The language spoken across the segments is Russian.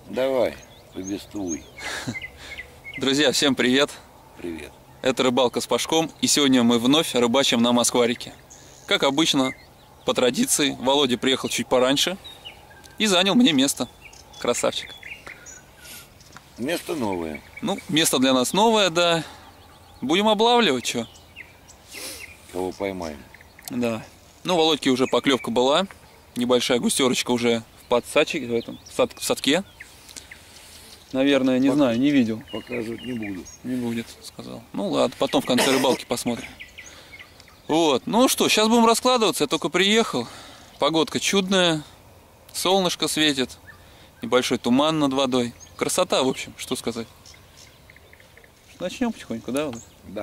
Давай, повествуй. Друзья, всем привет! Привет. Это рыбалка с Пашком, и сегодня мы вновь рыбачим на Москварике. Как обычно, по традиции, Володя приехал чуть пораньше и занял мне место. Красавчик. Место новое. Ну, место для нас новое, да. Будем облавливать, что? Кого поймаем? Да. Ну, Володьки уже поклевка была. Небольшая густерочка уже в подсаче, в этом, в садке. Наверное, не знаю, не видел. Показывать не буду. Не будет, сказал. Ну ладно, потом в конце рыбалки посмотрим. Вот, ну что, сейчас будем раскладываться. Я только приехал. Погодка чудная. Солнышко светит. Небольшой туман над водой. Красота, в общем, что сказать. Начнем потихоньку, да, Володь? Да.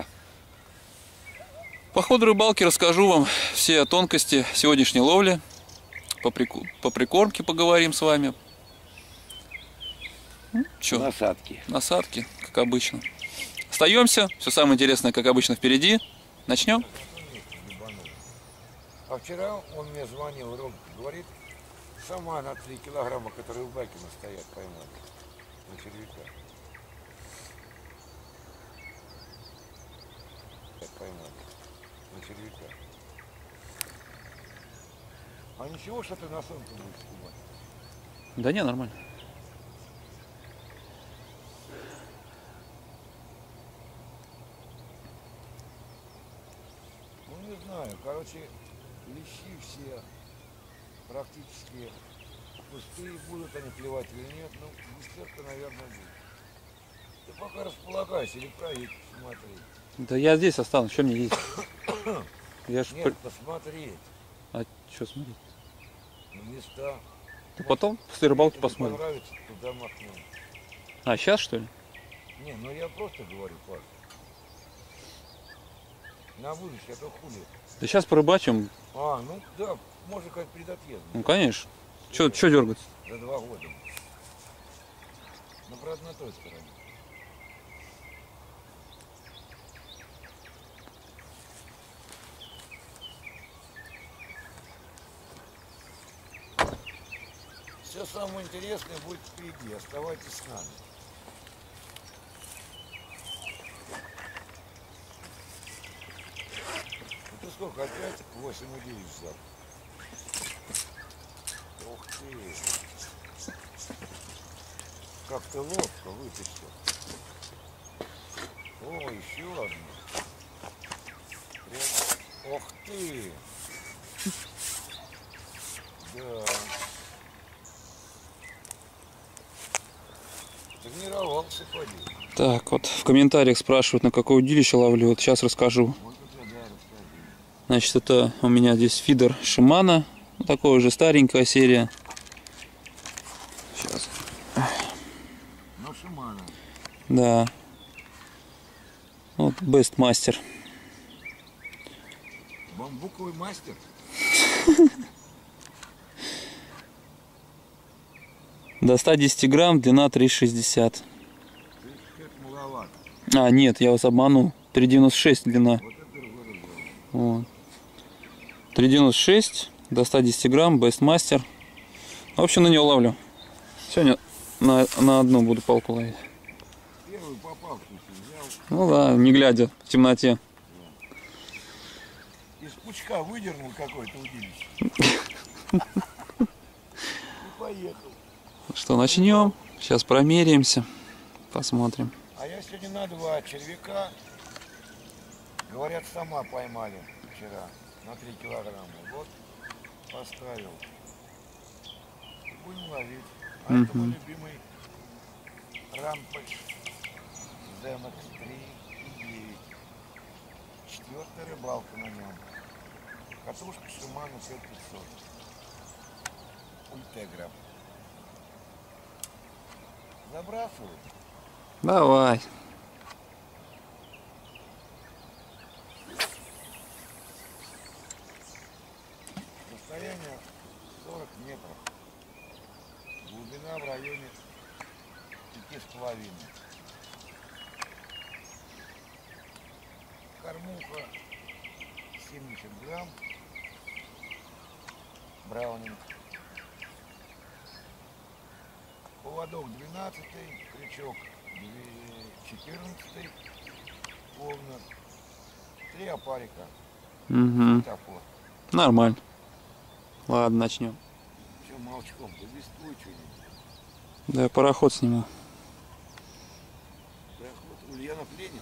По ходу рыбалки расскажу вам все тонкости сегодняшней ловли. По прикормке поговорим с вами. Че? Насадки. Насадки, как обычно. Остаемся. Все самое интересное, как обычно, впереди. Начнем. А вчера он мне звонил, Ром, говорит, сама на 3 килограмма, которые у Бакина стоят, поймали. На червяка. Поймали. На червяка. А ничего, что ты на солнце будешь снимать? Да не, нормально. Ну не знаю, короче, лещи все практически пустые, будут они клевать или нет, ну густерка, наверное, будет. Ты пока располагайся или проедь, смотри. Да я здесь останусь, что мне есть? Я ж... Нет, посмотреть А что смотреть? на места. Ты потом после рыбалки Если посмотрим. понравится, туда махнем. А, сейчас что ли? Не, ну я просто говорю, Паш. На будущее, а то хули. Да сейчас порыбачим. А, ну да, можно как перед отъездом. Ну конечно. Что дергаться? За 2 года. Но правда на той стороне. Все самое интересное будет впереди. Оставайтесь с нами. Ну ты сколько? Опять 8,9 взял. Ух ты. Как ты ловко вытащил. О, еще одна. Прям... Ох ты. Да. Тренировался, поди. Так, вот в комментариях спрашивают, на какое удилище ловлю. Вот сейчас расскажу. Вот это да, расскажи. Значит, это у меня здесь фидер Шимана. Такой уже старенькая серия. Сейчас. Ну, Шимана. Да. Вот Best Master. Бамбуковый мастер. До 110 грамм, длина 3,60. Это маловато. А, нет, я вас обманул. 3,96 длина. Вот это другой разговор. Вот. 3,96 до 110 грамм, Best Master. В общем, на него ловлю. Сегодня на одну буду палку ловить. Первый попавшийся взял. Ну да, не глядя в темноте. Из пучка выдернул какое-то удилище. И поехал. Что, начнем? Сейчас промеряемся. Посмотрим. А я сегодня на 2 червяка, говорят, сама поймали вчера на 3 килограмма. Вот поставил. И будем ловить. А это мой любимый рампач Zemx 3,9. 4-я рыбалка на нем. Катушка Shimano 5500. Ультегра. Забрасывай. Давай. Расстояние 40 метров. Глубина в районе 5,5. Кормуха 70 грамм. Браунинг. Поводок 12, крючок 14, ровно. 3 опарика. Угу. Топор. Нормально. Ладно, начнем. Все молчком, повествуй что-нибудь. Да, я пароход сниму. Проход Ульянов Ленин.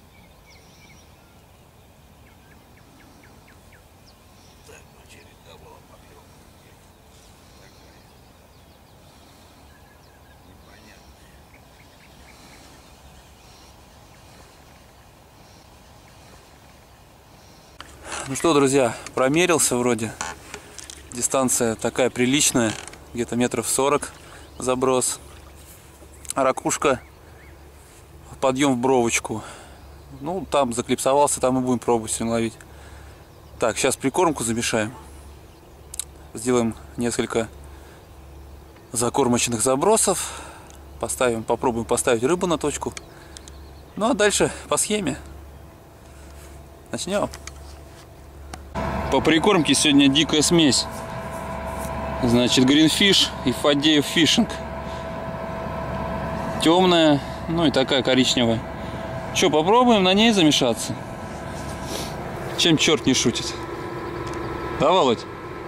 Так, ну череда была поклёвка. Такая. Непонятная. Ну что, друзья, промерился вроде. Дистанция такая приличная, где-то метров 40 заброс. А ракушка, подъем в бровочку. Ну, там заклипсовался, там и будем пробовать сегодня ловить. Так, сейчас прикормку замешаем. Сделаем несколько закормочных забросов. Попробуем поставить рыбу на точку. Ну а дальше по схеме. Начнем. По прикормке сегодня дикая смесь. Значит, гринфиш и Фадеев фишинг. Темная, ну и такая коричневая. Че, попробуем на ней замешаться? Чем черт не шутит? Да, Володь?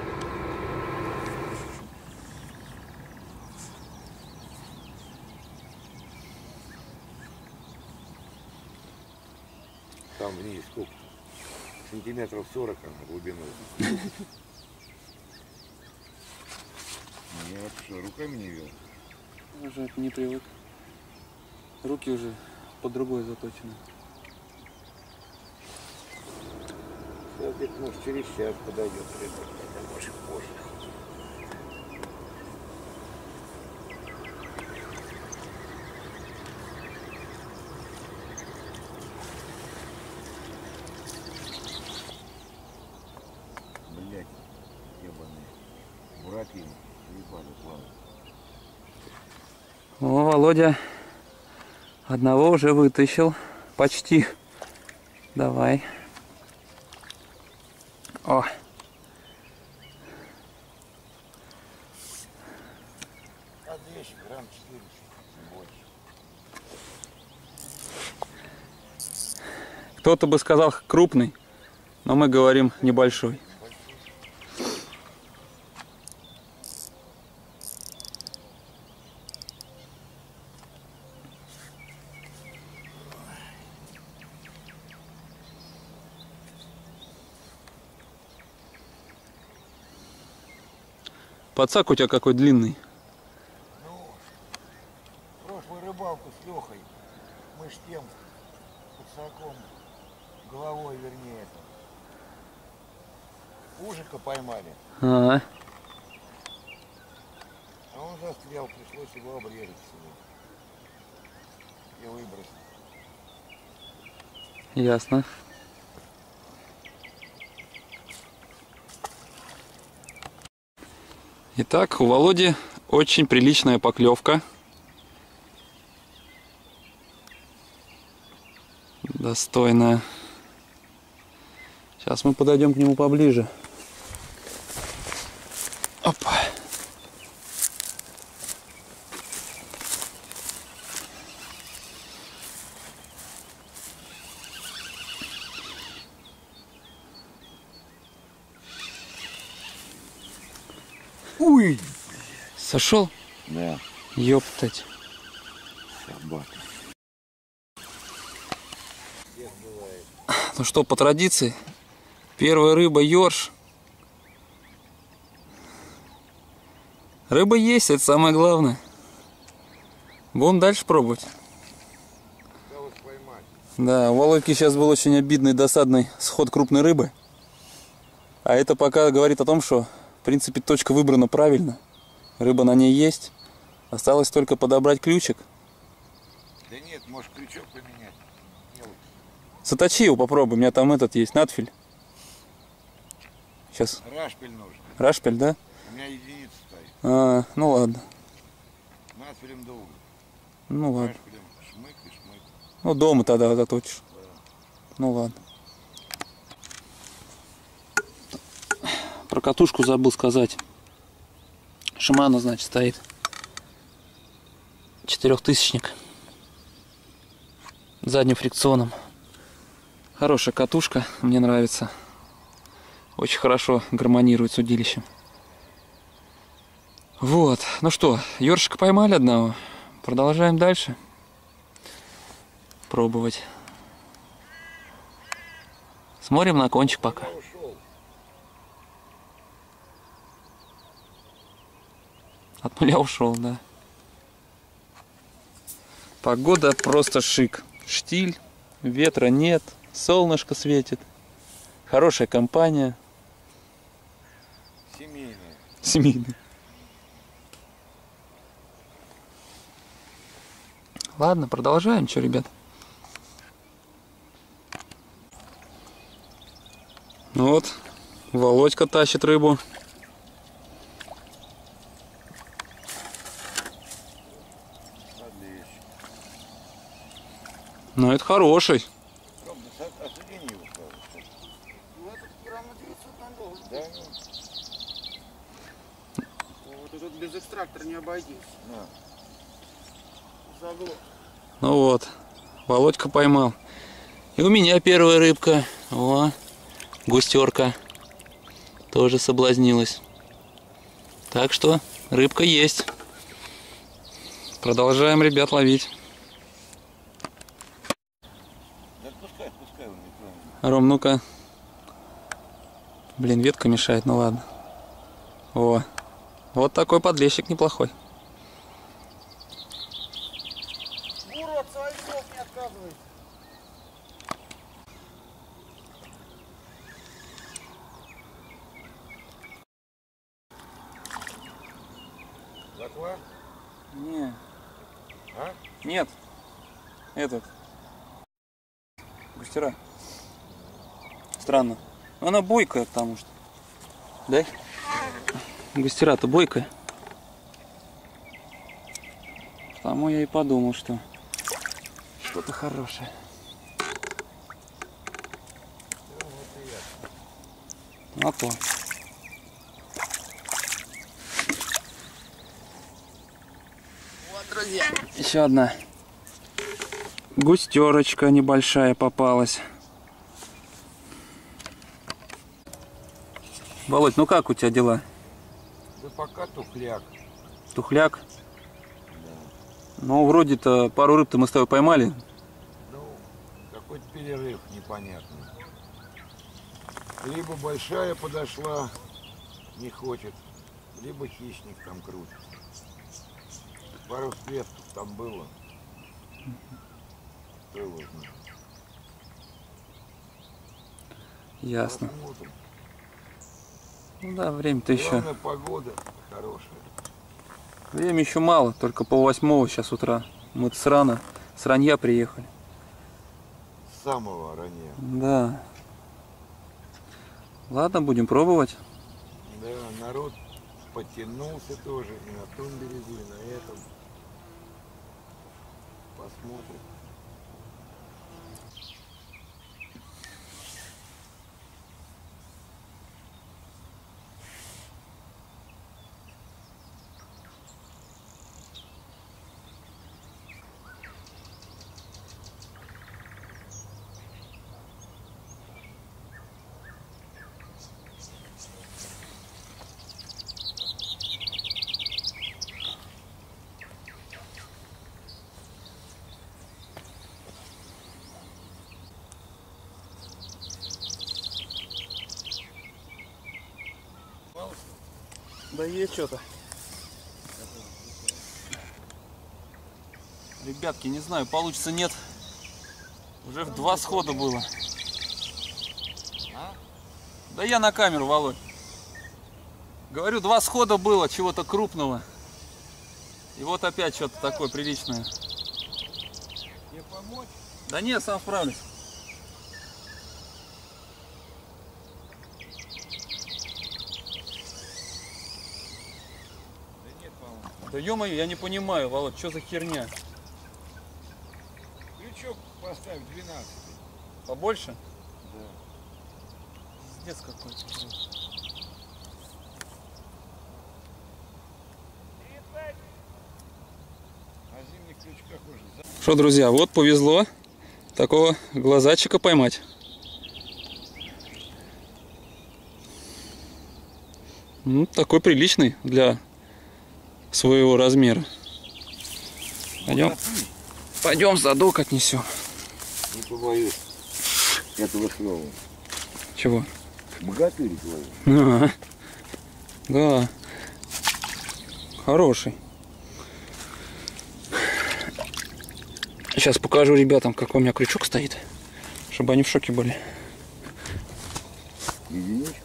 Там вниз сколько? Сантиметров 40 на глубину. Я вообще руками не вел. Уже не привык. Руки уже под другой заточены. Кстати, может через час подойдет рыба, а может позже. Блять, ебаные. Буратино, ебали плавают. О, Володя одного уже вытащил. Почти. Давай. О. А 200 грамм 400, больше. Кто-то бы сказал крупный, но мы говорим небольшой. Подсак у тебя какой длинный. Ну, прошлую рыбалку с Лехой мы ж тем подсаком, головой вернее, ужика поймали, А, а он застрял, пришлось его обрезать всего и выбросить. ясно. Итак, у Володи очень приличная поклевка. Достойная. Сейчас мы подойдем к нему поближе. Опа. Ui! Сошел? Да, Ёптать. собака. Ну что, по традиции, первая рыба ёрш. Рыба есть, это самое главное. Будем дальше пробовать. Осталось поймать. Да, у Володьки сейчас был очень обидный, досадный сход крупной рыбы. А это пока говорит о том, что, в принципе, точка выбрана правильно. Рыба на ней есть. Осталось только подобрать ключик. Да нет, может крючок поменять. Мелкий. Заточи его, попробуй. У меня там этот есть, надфиль. Сейчас. Рашпиль нужен. Рашпиль, да? У меня единица стоит. А, ну ладно. Надфилем долго. Ну ладно. Рашпилем шмык и шмык. Ну дома тогда заточишь. Ну ладно. Про катушку забыл сказать. Шимано, значит, стоит. Четырехтысячник. Задним фрикционом. Хорошая катушка, мне нравится. Очень хорошо гармонирует с удилищем. Вот, ну что, ёршика поймали одного. Продолжаем дальше пробовать. Смотрим на кончик пока. От нуля ушел, да. Погода просто шик. Штиль, ветра нет, солнышко светит. Хорошая компания. Семейная. Семейная. Ладно, продолжаем. Что, ребят? Ну вот, Володька тащит рыбу. Подлещик. Ну, это хороший. Ром, осудини его сразу. Ну это грамма 900 там должен. Да, ну, Вот тут без экстрактора не обойдись. на. Заглох. Ну вот, Володька поймал. И у меня первая рыбка. О, густерка. Тоже соблазнилась. Так что рыбка есть. Продолжаем, ребят, ловить. Да пускай он не тронет. Ром, ну-ка. Блин, ветка мешает, ну ладно. О, вот такой подлещик неплохой. Гуру от своих слов не отказывается. Лаква? Не, А? нет. Этот. Густера. Странно. Она бойкая, потому что. Да? Густера-то бойкая. Потому я и подумал, что что-то хорошее. А то. Вот, друзья. Еще одна густерочка небольшая попалась. Володь, ну как у тебя дела? Да пока тухляк. Тухляк? Ну, вроде-то пару рыб-то мы с тобой поймали. Ну, какой-то перерыв непонятный. Либо большая подошла, не хочет, либо хищник там крутит. Пару всплесков там было. Кто его знает. Ясно. Посмотрим. Ну да, время-то еще. Главное, погода хорошая. Время еще мало, только пол-8 сейчас утра. Мы с ранья приехали. С самого ранее. Да. Ладно, будем пробовать. Да, народ подтянулся тоже и на том берегу, и на этом. Посмотрим. Да есть что-то. Ребятки, не знаю, получится нет. Уже в 2 схода было. Да я на камеру, Володь. Говорю, 2 схода было чего-то крупного. И вот опять что-то такое приличное. Тебе помочь? Да нет, сам справлюсь. Да нет, по-моему. Да ё-моё, я не понимаю, Володь, что за херня? Крючок поставь 12. Побольше? Да. Пиздец какой-то. А зимой крючка хочешь. Что, друзья, вот повезло такого глазачика поймать. Ну, такой приличный для своего размера. Пойдем задок отнесем. Не побоюсь этого слова. Чего? Богатырь твой. Да. Хороший. Сейчас покажу ребятам, какой у меня крючок стоит, чтобы они в шоке были. Единичку.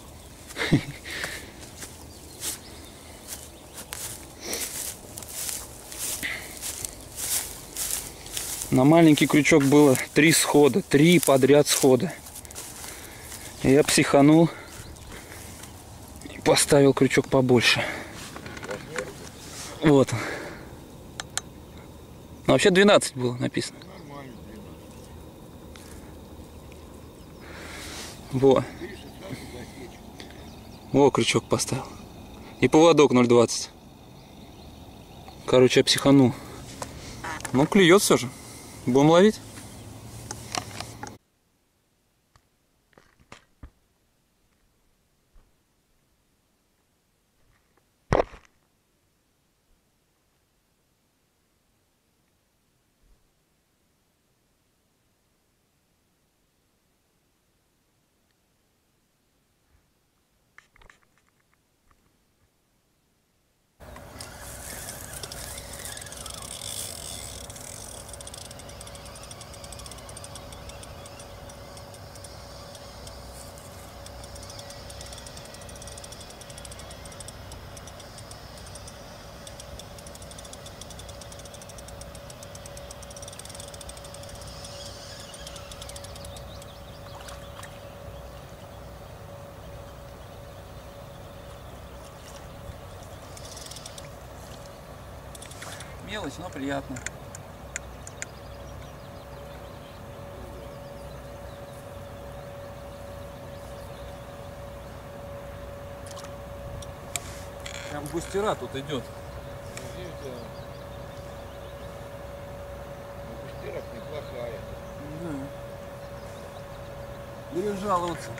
На маленький крючок было 3 схода, 3 подряд схода. И я психанул и поставил крючок побольше. Вот он. Ну, вообще 12 было написано. Нормально, 12. Во. Во, крючок поставил. И поводок 0,20. Короче, я психанул. Ну, клюет все же. Будем ловить. Мелочь, но приятно. Прям густера тут идет. Здесь, да. Густера неплохая. Да. Или жаловаться.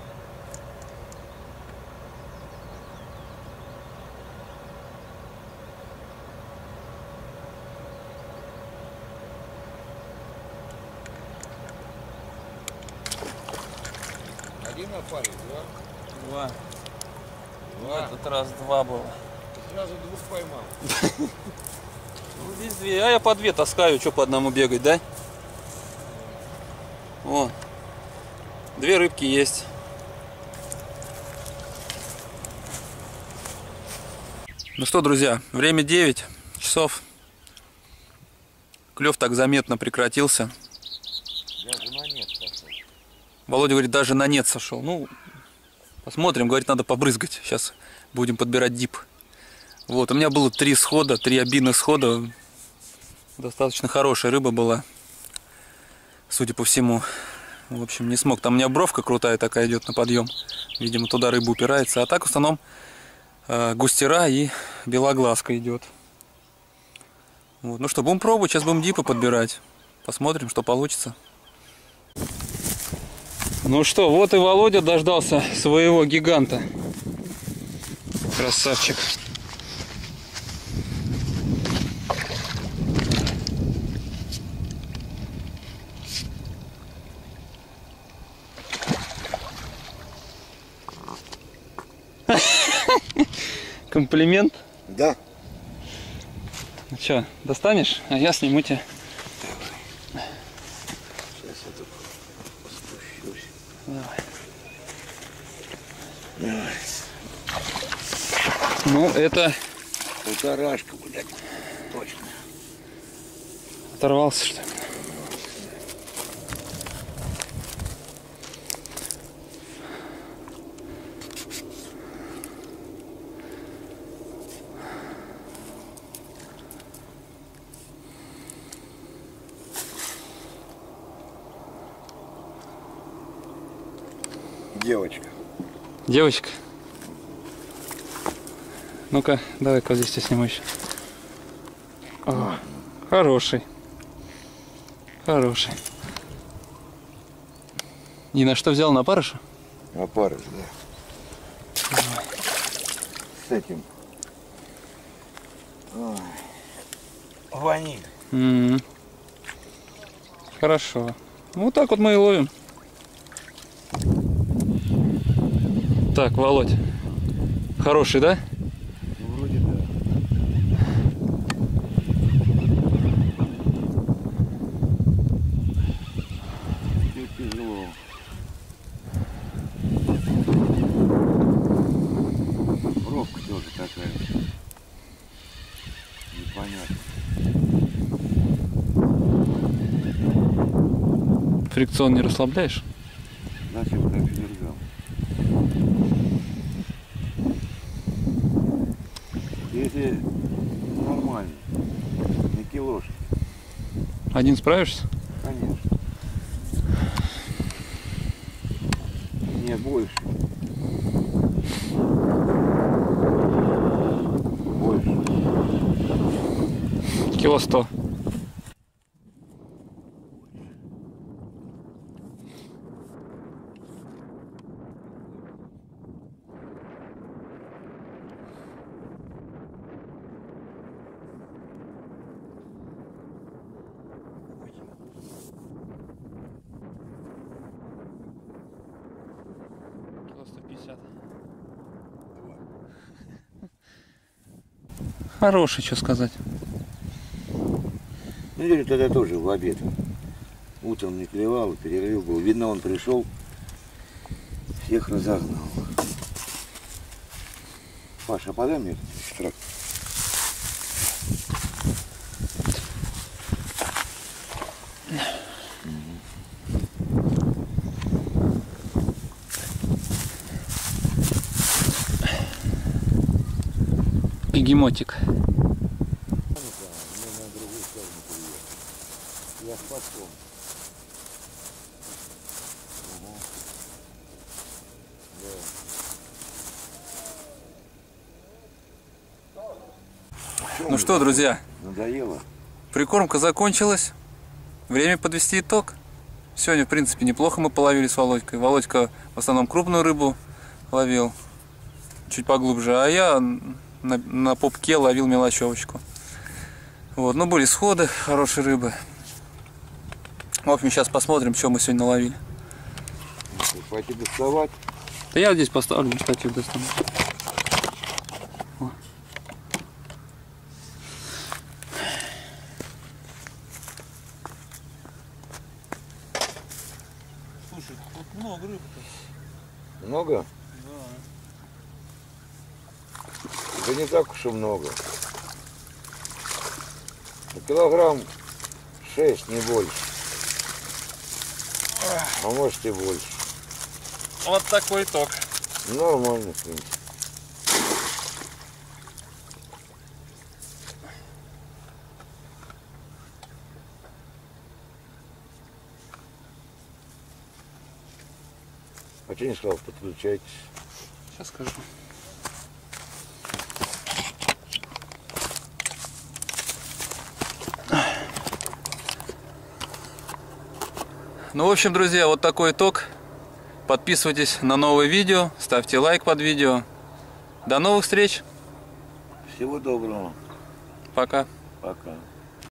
Один опарик, Два. два? В этот раз 2 было. Ты сразу 2 поймал. Ну, здесь 2. А я по 2 таскаю, что по одному бегать, да? О, 2 рыбки есть. Ну что, друзья, время 9 часов. Клев так заметно прекратился. Даже на нет пошел. Володя говорит, даже на нет сошел. Ну, посмотрим, говорит, надо побрызгать. Сейчас будем подбирать дип. Вот, у меня было 3 схода, 3 обидных схода. Достаточно хорошая рыба была, судя по всему. В общем, не смог. Там у меня бровка крутая такая идет на подъем. Видимо, туда рыба упирается. А так в основном густера и белоглазка идет. Вот. Ну что, будем пробовать. Сейчас будем дипы подбирать. Посмотрим, что получится. Ну что, вот и Володя дождался своего гиганта. Красавчик. Комплимент? Да. Ну что, достанешь? А я сниму тебя. Сейчас я тут спущусь. Давай. Давай. Ну, это Полторашка, блядь. Точно. оторвался, что ли? Девочка. Девочка. Ну-ка, давай-ка вот здесь я сниму еще. О, Хороший. Хороший. И на что взял? На опарыша? Опарыш, да. С этим. Ой. Ваниль. Хорошо. Вот так вот мы и ловим. Так, Володь. Хороший, да? Ну, вроде да. Все тяжело. Бровка тоже такая. Непонятно. Фрикцион не расслабляешь? Зачем так держал? Если нормально, на килошке, Один справишься? конечно. Не больше. Больше. Кило 100. Кило 150. Хороший, что сказать. Ну, говорю, тогда тоже в обед. Утром не клевал, перерыв был. Видно, он пришел, всех разогнал. Паша, подай мне этот трактор. Бегемотик. Я спасом. Ну что, друзья, Надоело? прикормка закончилась. Время подвести итог. Сегодня, в принципе, неплохо мы половили с Володькой. Володька в основном крупную рыбу ловил, чуть поглубже, а я на попке ловил мелочевочку. Вот, ну были сходы хорошей рыбы. В общем, сейчас посмотрим, что мы сегодня наловили. Пойти доставать. Да я здесь поставлю, кстати, достану. Слушай, тут много рыбы-то. Много? Да. Да не так уж и много. Килограмм 6, не больше. А может и больше. Вот такой итог. Нормально, в принципе. А что не сказал, подключайтесь? Сейчас скажу. Ну, в общем, друзья, вот такой итог. Подписывайтесь на новые видео, ставьте лайк под видео. До новых встреч. Всего доброго. Пока. Пока.